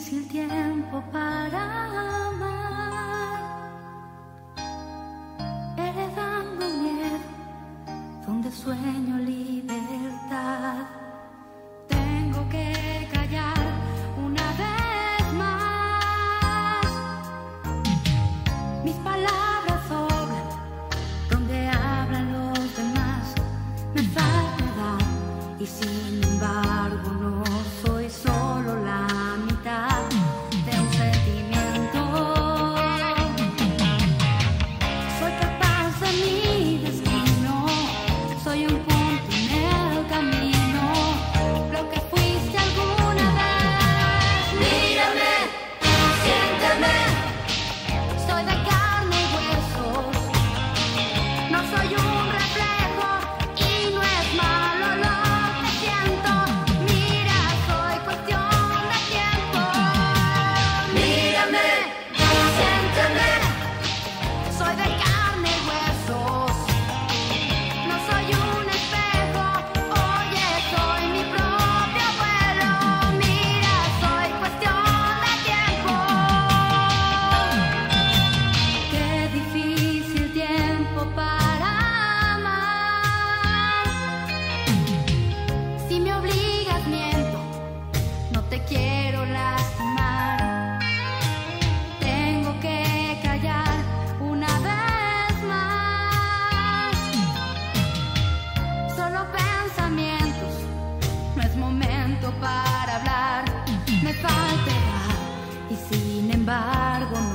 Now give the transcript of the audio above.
difícil tiempo para amar, heredando miedo donde sueño libertad. Tengo que callar una vez más, mis palabras sobran donde hablan los demás. Me falta edad y sin embargo no soy solo la mitad de un sentimiento. Soy capaz de mi destino, soy un punto en el camino, lo que fuiste alguna vez. Mírame, siénteme, soy de carne y huesos, no soy un reflejo y no es malo lo que siento. Mira, soy cuestión de tiempo. Mírame, siénteme, soy de carne y huesos, no soy un espejo, oye, soy mi propio vuelo. Mira, soy cuestión de tiempo. Qué difícil tiempo para amar. Si me obligas miento, no te quiero lastimar. Tengo que callar una vez más. Solo pensamientos, no es momento para hablar. Me falta edad y sin embargo